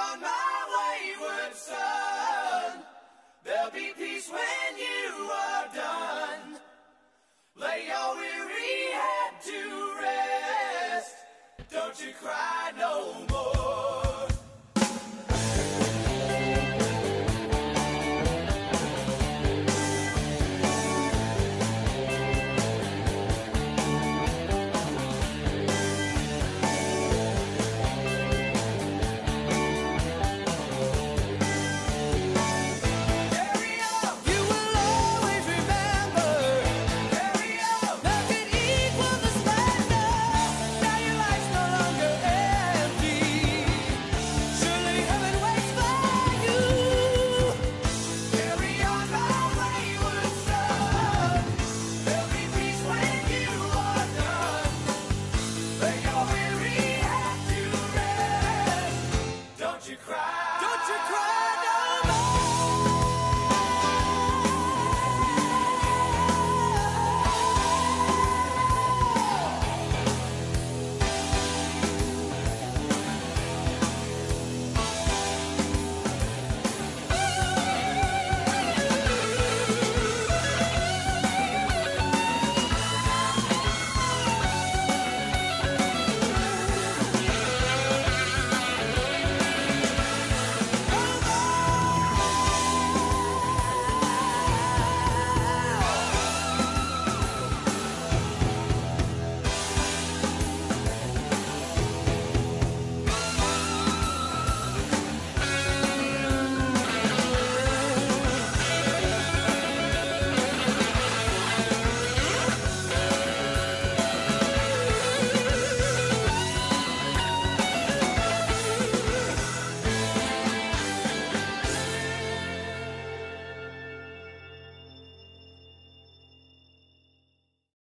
on, my wayward son. There'll be peace when you are done. Lay your weary head to rest. Don't you cry no more.